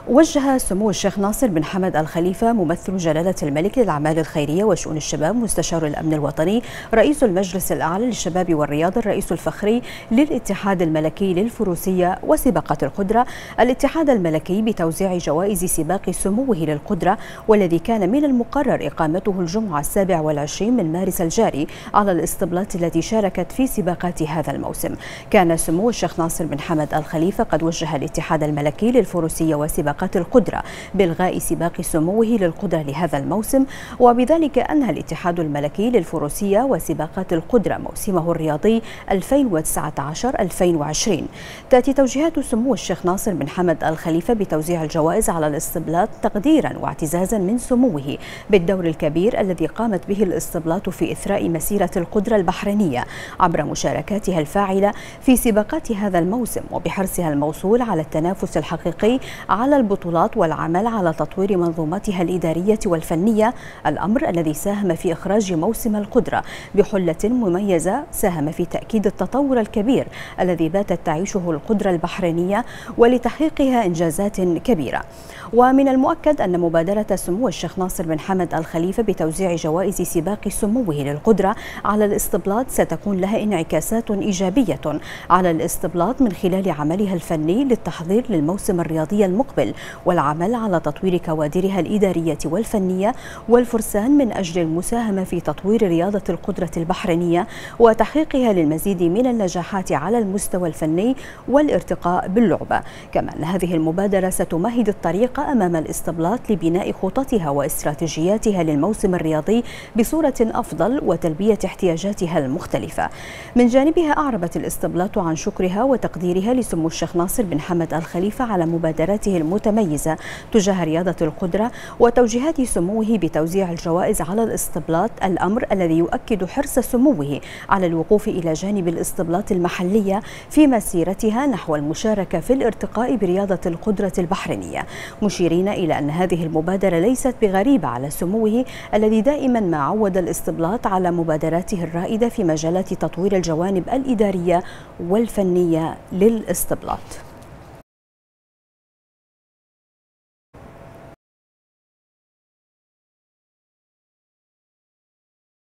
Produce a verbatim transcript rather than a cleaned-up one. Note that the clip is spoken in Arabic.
وجه سمو الشيخ ناصر بن حمد آل خليفة ممثل جلالة الملك للأعمال الخيرية وشؤون الشباب مستشار الأمن الوطني رئيس المجلس الأعلى للشباب والرياضة الرئيس الفخري للاتحاد الملكي للفروسية وسباقات القدرة الاتحاد الملكي بتوزيع جوائز سباق سموه للقدرة، والذي كان من المقرر إقامته الجمعة السابع والعشرين من مارس الجاري على الاسطبلات التي شاركت في سباقات هذا الموسم. كان سمو الشيخ ناصر بن حمد آل خليفة قد وجه الاتحاد الملكي للفروسية وسباقات القدرة بإلغاء سباق سموه للقدرة لهذا الموسم، وبذلك أنهى الاتحاد الملكي للفروسية وسباقات القدرة موسمه الرياضي ألفين وتسعة عشر ألفين وعشرين. تأتي توجيهات سمو الشيخ ناصر بن حمد آل خليفة بتوزيع الجوائز على الاسطبلات تقديرا واعتزازا من سموه بالدور الكبير الذي قامت به الاسطبلات في إثراء مسيرة القدرة البحرينية عبر مشاركاتها الفاعلة في سباقات هذا الموسم، وبحرصها الموصول على التنافس الحقيقي على البطولات والعمل على تطوير منظومتها الإدارية والفنية، الأمر الذي ساهم في إخراج موسم القدرة بحلة مميزة ساهم في تأكيد التطور الكبير الذي باتت تعيشه القدرة البحرينية ولتحقيقها إنجازات كبيرة. ومن المؤكد أن مبادرة سمو الشيخ ناصر بن حمد آل خليفة بتوزيع جوائز سباق سموه للقدرة على الاسطبلات ستكون لها انعكاسات إيجابية على الاسطبلات من خلال عملها الفني للتحضير للموسم الرياضي المقبل والعمل على تطوير كوادرها الإدارية والفنية والفرسان من أجل المساهمة في تطوير رياضة القدرة البحرينية وتحقيقها للمزيد من النجاحات على المستوى الفني والارتقاء باللعبة. كما أن هذه المبادرة ستمهد الطريق أمام الاسطبلات لبناء خططها واستراتيجياتها للموسم الرياضي بصورة أفضل وتلبية احتياجاتها المختلفة. من جانبها أعربت الاسطبلات عن شكرها وتقديرها لسمو الشيخ ناصر بن حمد آل خليفة على مبادراته المتميزة تجاه رياضة القدرة وتوجيهات سموه بتوزيع الجوائز على الاسطبلات، الأمر الذي يؤكد حرص سموه على الوقوف إلى جانب الاسطبلات المحلية في مسيرتها نحو المشاركة في الارتقاء برياضة القدرة البحرينية، مشيرين إلى أن هذه المبادرة ليست بغريبة على سموه الذي دائما ما عود الاسطبلات على مبادراته الرائدة في مجالات تطوير الجوانب الإدارية والفنية للاسطبلات.